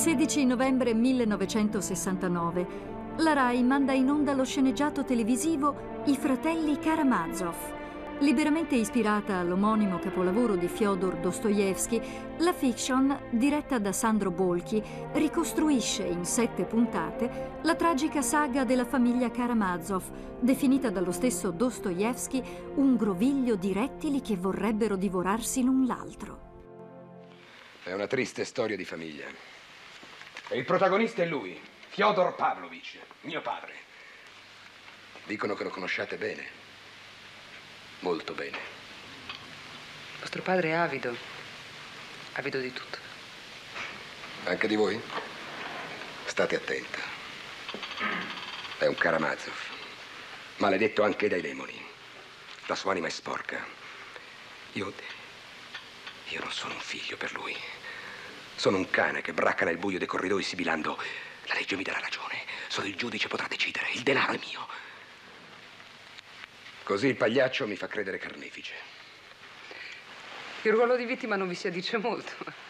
16 novembre 1969, la Rai manda in onda lo sceneggiato televisivo I fratelli Karamazov. Liberamente ispirata all'omonimo capolavoro di Fyodor Dostoevskij, la fiction, diretta da Sandro Bolchi, ricostruisce in 7 puntate la tragica saga della famiglia Karamazov, definita dallo stesso Dostoevskij un groviglio di rettili che vorrebbero divorarsi l'un l'altro. È una triste storia di famiglia. E il protagonista è lui, Fyodor Pavlovich, mio padre. Dicono che lo conosciate bene. Molto bene. Vostro padre è avido. Avido di tutto. Anche di voi? State attenta. È un Karamazov. Maledetto anche dai demoni. La sua anima è sporca. Io non sono un figlio per lui. Sono un cane che bracca nel buio dei corridoi sibilando: la legge mi darà ragione. Solo il giudice potrà decidere. Il denaro è mio. Così il pagliaccio mi fa credere carnefice. Il ruolo di vittima non vi si addice molto.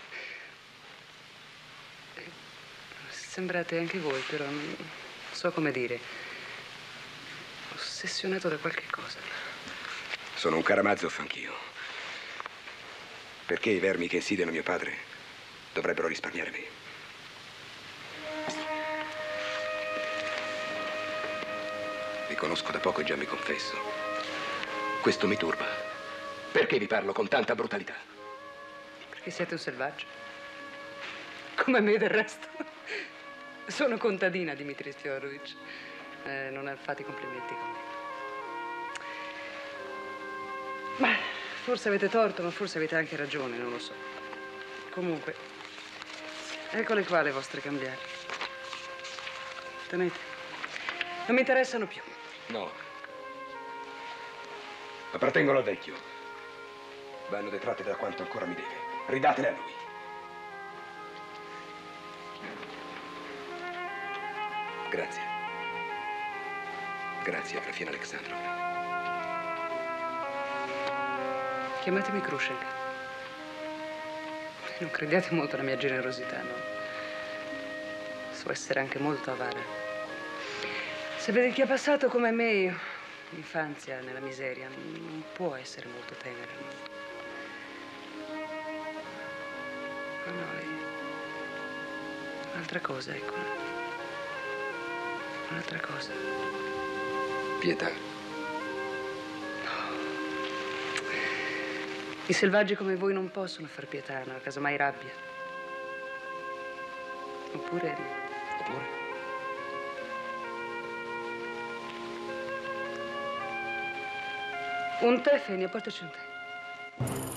Sembrate anche voi, però non so come dire. Ossessionato da qualche cosa. Sono un Karamazov anch'io. Perché i vermi che insidiano mio padre dovrebbero risparmiare me? Vi conosco da poco e già mi confesso. Questo mi turba. Perché vi parlo con tanta brutalità? Perché siete un selvaggio. Come me del resto. Sono contadina, Dmitri Fyodorovich. Non fate complimenti con me. Ma forse avete torto, ma forse avete anche ragione, non lo so. Comunque, eccole qua le vostre cambiali. Tenete. Non mi interessano più. No. Appartengono al vecchio. Vanno detratte da quanto ancora mi deve. Ridatele a lui. Grazie. Grazie, Agrafiena Alexandrovna. Chiamatemi Khrushchev. Non crediate molto alla mia generosità, no? So essere anche molto avara. Sapete chi ha passato come me l'infanzia nella miseria non può essere molto tenera, no? No, è un'altra cosa, ecco. Un'altra cosa. Pietà. I selvaggi come voi non possono far pietà, no? Casomai rabbia. Oppure... Oppure? Un tè, Fenia, portaci un tè.